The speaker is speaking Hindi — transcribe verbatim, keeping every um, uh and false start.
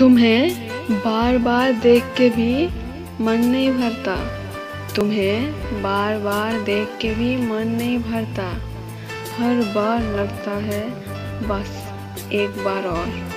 तुम्हें बार बार देख के भी मन नहीं भरता, तुम्हें बार बार देख के भी मन नहीं भरता, हर बार लगता है बस एक बार और।